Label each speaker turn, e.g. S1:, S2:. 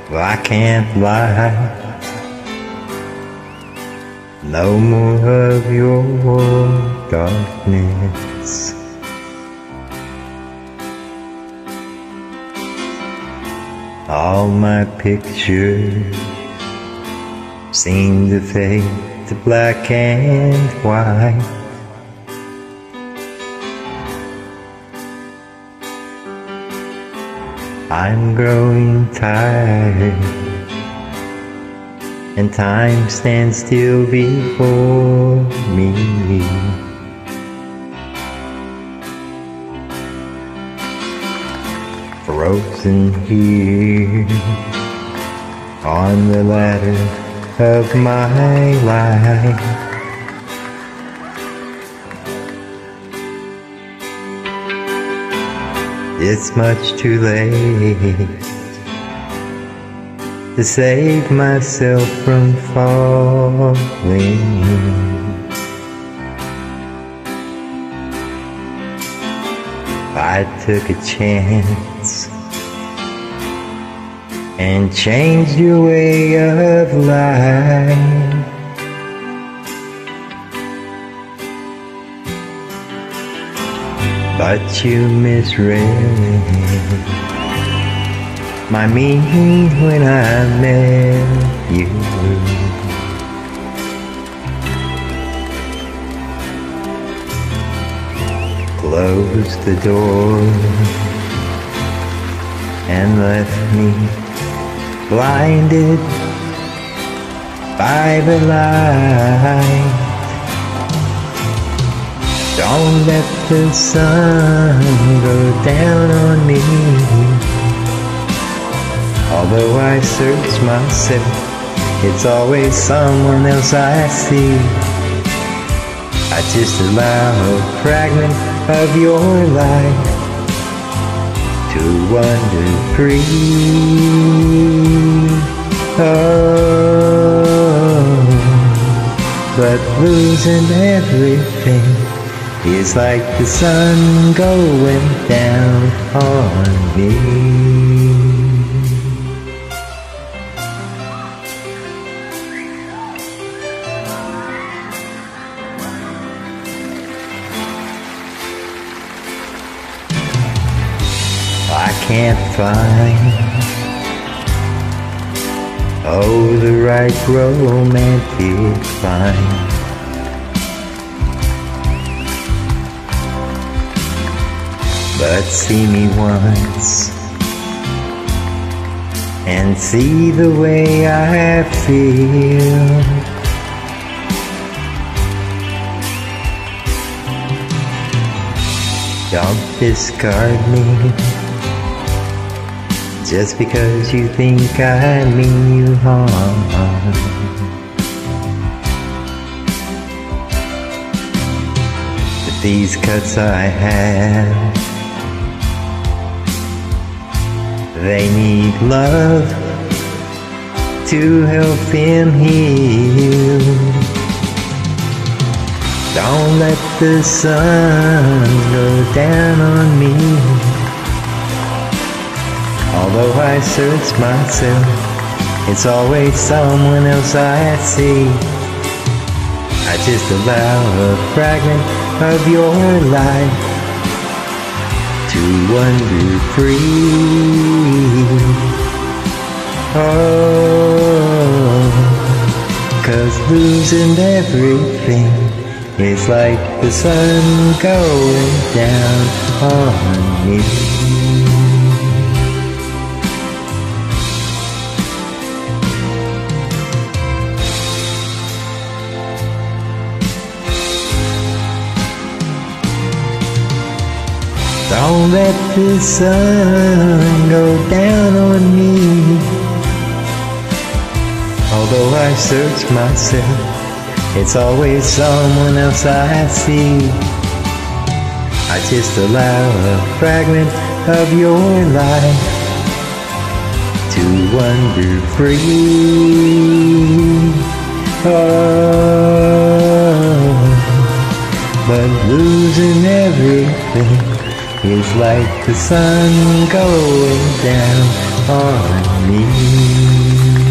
S1: Well, I can't lie. No more of your darkness. All my pictures seem to fade to black and white. I'm growing tired, and time stands still before me. Frozen here on the ladder of my life. It's much too late to save myself from falling. I took a chance and changed your way of life. But you misread my meaning when I met you. Closed the door and left me blinded by the light. Don't let the sun go down on me. Although I search myself, it's always someone else I see. I just allow a fragment of your life to wander free. Oh, but losing everything is like the sun going down on me. I can't find, oh, the right romantic line. But see me once and see the way I feel. Don't discard me just because you think I mean you harm. But these cuts I have, they need love to help them heal. Don't let the sun go down on me. Although I search myself, it's always someone else I see. I just allow a fragment of your life to wander free. Oh, 'cause losing everything is like the sun going down on me. Don't let the sun go down on me. Although I search myself, it's always someone else I see. I just allow a fragment of your life to wander free. Oh, but losing everything is like the sun going down on me.